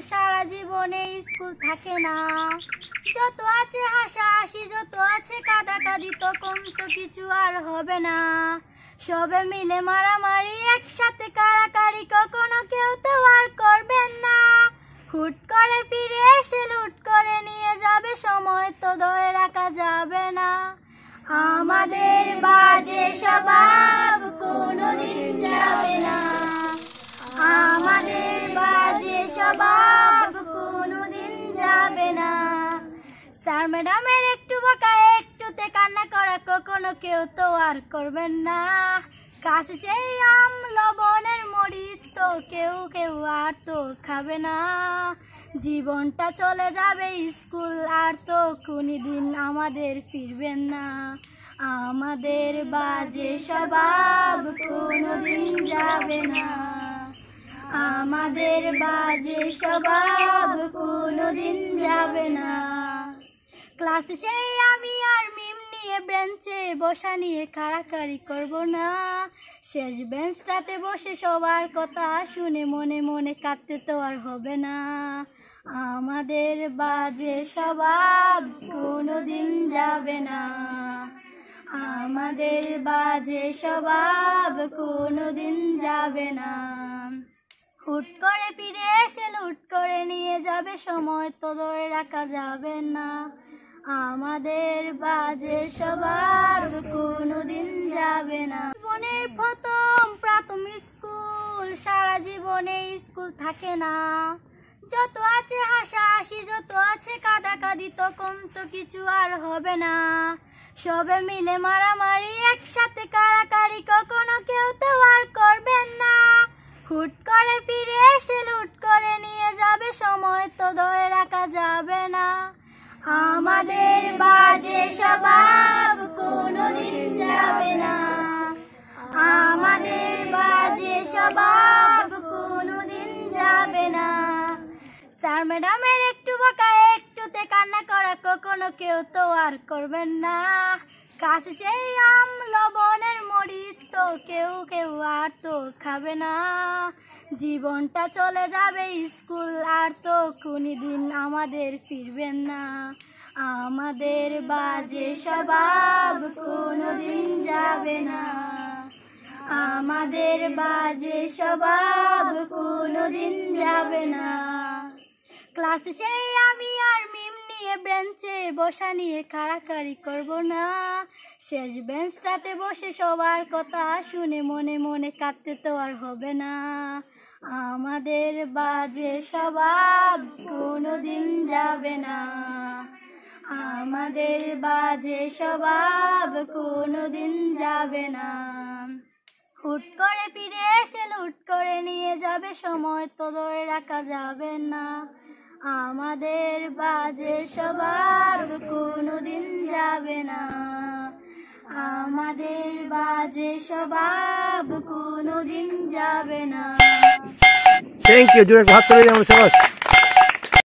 সারা জীবনে স্কুল থাকে না। যত আছে হাসাহাসি, যত আছে কাঁদাকাঁদি, তখন তো কিছু আর হবে না। সবে মিলে মারামারি, একসাথে কাড়াকাড়ি, কখনো কেউ তো আর করবেন না। হুট করে ফিরে এসে লুট করে নিয়ে যাবে, সময় তো ধরে রাখা যাবে না। আমাদের বাজে স্বভাব কোনোদিন যাবে না। আমাদের বাজে স্বভাব কোনোদিন যাবে না। স্যার ম্যাডামের একটু বকা, একটুতে কান্না করা, কখনো কেউ তো আর করবেন না। কাছে সেই আম লবণের মরিচ তো কেউ কেউ আর তো খাবে না। জীবনটা চলে যাবে স্কুল, আর তো কোনদিন আমাদের ফিরবেন না। আমাদের বাজে স্বভাব কোনদিন যাবে না। আমাদের বাজে স্বভাব কোনদিন যাবে না। ক্লাসে সেই আমি আর মিম নিয়ে বেঞ্চে বসা নিয়ে কাড়াকাড়ি করব না। শেষ বেঞ্চটাতে বসে সবার কথা শুনে মনে মনে কাঁদতে তো আর হবে না। আমাদের বাজে স্বভাব কোনদিন যাবে না। আমাদের বাজে স্বভাব কোনদিন যাবে না। হুট করে ফিরে এসে লুট করে নিয়ে যাবে, সময় তো ধরে রাখা যাবে না। আমাদের বাজে স্বভাব কোনদিন যাবে না। জীবনের প্রথম প্রাথমিক স্কুল, সারা জীবনে স্কুল থাকে না। যত আছে হাসাহাসি, যত আছে কাঁদাকাঁদি, তখন তো কিছু আর হবে না। সবে মিলে মারামারি, একসাথে কাড়াকাড়ি, কখনো কেউ তো আর করবেন না। হুট করে ফিরে এসে লুট করে নিয়ে যাবে, সময় তো ধরে রাখা যাবে না। আমাদের বাজে স্বভাব কোনদিন যাবে না। আমাদের বাজে স্বভাব কোনদিন যাবে না। স্যার ম্যাডামের একটু বকা, একটুতে কান্না করা, কখনো কেউ তো আর করবেন না। কাছে সেই আম লবণের মরিচ তো কেউ কেউ আর তো খাবে না। জীবনটা চলে যাবে স্কুল, আর তো কোনদিন আমাদের ফিরবেন না। আমাদের বাজে স্বভাব কোনদিন যাবে না। আমাদের বাজে স্বভাব কোনদিন যাবে না। ক্লাসে সেই আমি আর মিম নিয়ে বেঞ্চে বসা নিয়ে কাড়াকাড়ি করব না। শেষ বেঞ্চটাতে বসে সবার কথা শুনে মনে মনে কাঁদতে তো আর হবে না। আমাদের বাজে স্বভাব কোনদিন যাবে না। আমাদের বাজে স্বভাব কোনদিন যাবে না। হুট করে ফিরে এসে লুট করে নিয়ে যাবে, সময় তো ধরে রাখা যাবে না। আমাদের বাজে স্বভাব কোনদিন যাবে না। আমাদের বাজে স্বভাব কোনদিন যাবে না। Thank you. জোরে হাত তালি দাও সবাই।